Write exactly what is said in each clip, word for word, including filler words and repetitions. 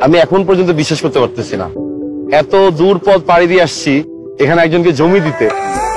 আমি এখন পর্যন্ত বিশ্বাস করতে পারতেছি না, এত দূর পথ পাড়ি দিয়ে আসছি এখানে একজনকে জমি দিতে।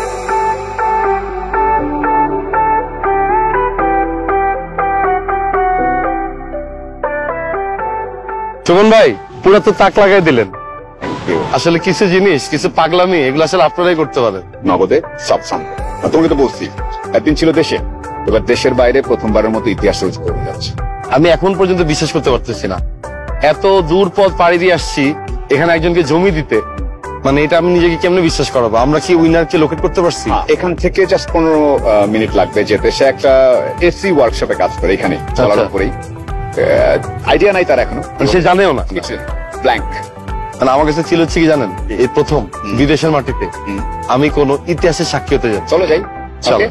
চমন ভাই পুরো তো তাক লাগাই দিলেন। আসলে কিছু জিনিস কিছু পাগলামি এগুলো আসলে আপনারাই করতে পারেন। নগদে সব সম্ভব। তোমাকে তো বলছি একদিন ছিল দেশে, এবার দেশের বাইরে প্রথমবারের মতো ইতিহাস রচিত হয়ে যাচ্ছে। আমি এখন পর্যন্ত বিশ্বাস করতে পারতেছি না, এত দূর পথ পাড়ি দিয়ে আসছি এখানে একজনকে জমি দিতে। মানে এটা আমি নিজেকে কেমনে বিশ্বাস করাবো? আমরা কি উইনারকে লোকেট করতে পারছি? এখান থেকে জাস্ট পনেরো মিনিট লাগবে যেতে। সে একটা এসি ওয়ার্কশপে কাজ করে এখানে চলার উপরেই। আইডিয়া নাই তার এখনো, সে জানেও না, ব্ল্যাঙ্ক। মানে আমার কাছে ছিল হচ্ছে কি জানেন, এই প্রথম বিদেশের মাটিতে আমি কোন ইতিহাসের সাক্ষী হতে যাই। চলো যাই, চলো।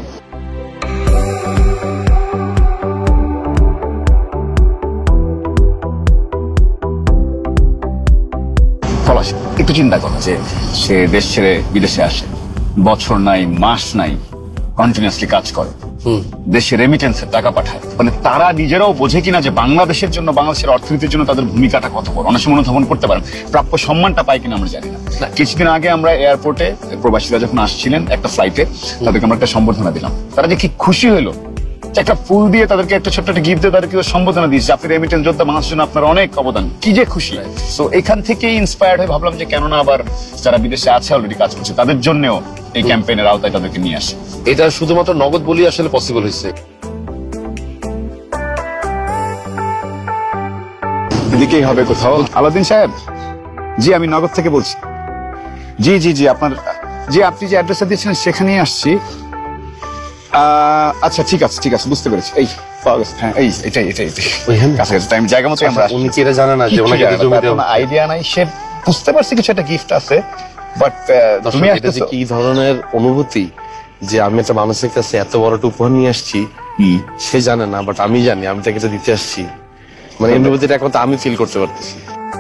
একটু চিন্তা করো যে সে দেশ ছেড়ে বিদেশে আসে, বছর নাই মাস নাই কন্টিনিউয়াসলি কাজ করে, দেশে রেমিটেন্সের টাকা পাঠায়। মানে তারা নিজেরাও বোঝে কিনা যে বাংলাদেশের জন্য, বাংলাদেশের অর্থনীতির জন্য তাদের ভূমিকাটা কত বড়। অনেক সময় অনুধাবন করতে পারেন, প্রাপ্য সম্মানটা পায় কিনা আমরা জানি না। কিছুদিন আগে আমরা এয়ারপোর্টে প্রবাসীরা যখন আসছিলেন একটা ফ্লাইটে, তাদেরকে আমরা একটা সম্বর্ধনা দিলাম। তারা যে কি খুশি হলো, একটা ফুল দিয়ে তাদেরকে একটা ছোট্ট একটা গিফট দিয়ে তাদেরকে সম্বোধনা দিয়েছে, আপনি রেমিটেন্স যোদ্ধা, বাংলাদেশের জন্য আপনার অনেক অবদান, কি যে খুশি। তো এখান থেকেই ইন্সপায়ার্ড হয়ে ভাবলাম যে কেননা আবার যারা বিদেশে আছে অলরেডি কাজ করছে তাদের জন্যও এই ক্যাম্পেইনের আওতায় তাদেরকে নিয়ে আসে। এটা শুধুমাত্র নগদ বলি আসলে পসিবল হয়েছে। এদিকেই হবে কোথাও। আলাউদ্দিন সাহেব, জি আমি নগদ থেকে বলছি। জি জি জি আপনার, জি আপনি যে অ্যাড্রেসটা দিয়েছেন সেখানেই আসছি। আচ্ছা ঠিক আছে ঠিক আছে, বুঝতে পেরেছি। এই হ্যাঁ এই এটাই এটাই টাইম জায়গা মতো আমরা। উনি কি এটা জানে না যে ওনাকে জমি দেওয়া? আইডিয়া নাই, সে বুঝতে পারছি কিছু একটা গিফট আছে, বাট তুমি এটা যে কি ধরনের অনুভূতি যে আমি একটা মানুষের কাছে এত বড় একটা উপহার নিয়ে আসছি, সে জানে না, বাট আমি জানি আমি তাকে এটা দিতে আসছি। মানে অনুভূতিটা এখন আমি ফিল করতে পারতেছি।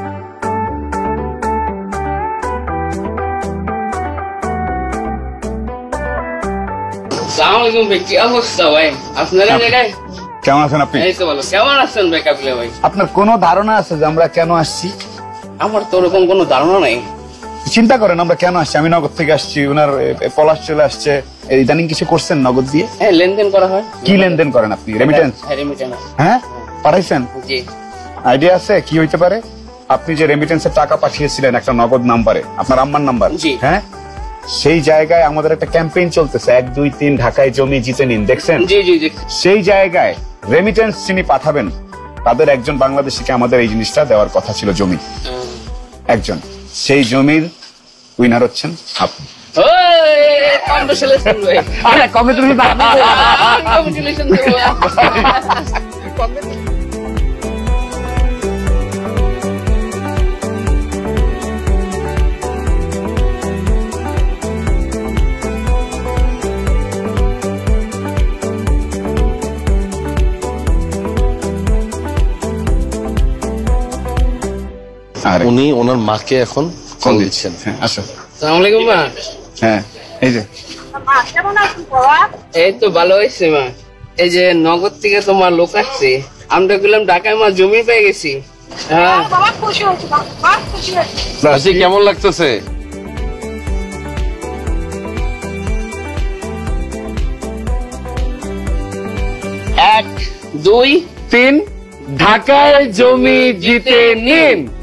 কেমন আছেন আপনি? কেমন আছেন ভাই কাবিলা ভাই? আপনার কোনো ধারণা আছে যে আমরা কেন আসছি? আমার তো ওরকম কোনো ধারণা নাই। চিন্তা করেন আমরা কেন আসছি। আমি নগদ থেকে আসছি, ওনার পলাশ চলে আসছে। ইদানিং কিছু করছেন নগদ দিয়ে? হ্যাঁ লেনদেন করা হয়। কি লেনদেন করেন আপনি? রেমিটেন্স? হ্যাঁ পাঠাইছেন? জি। আইডিয়া আছে কি হইতে পারে? আপনি যে রেমিটেন্সের টাকা পাঠিয়েছিলেন একটা নগদ নাম্বারে, আপনার আম্মার নাম্বার, হ্যাঁ সেই জায়গায় আমাদের একটা ক্যাম্পেইন চলতেছে, এক দুই তিন ঢাকায় জমি জিতে নিন, দেখছেন? জি জি জি। সেই জায়গায় রেমিটেন্স যিনি পাঠাবেন তাদের একজন বাংলাদেশিকে আমাদের এই জিনিসটা দেওয়ার কথা ছিল, জমি একজন। সেই জমির উইনার হচ্ছেন আপনি। উনি ওনার মাকে এখন ফোন দিচ্ছেন। আসসালামু আলাইকুম মা। হ্যাঁ এই যে এই তো ভালো হয়েছে মা। এই যে নগদ থেকে তোমার লোক আসছে, আমরা গেলাম ঢাকায় মা, জমি পেয়ে গেছি। হ্যাঁ কেমন লাগতেছে? এক দুই তিন, ঢাকায় জমি জিতে নিন।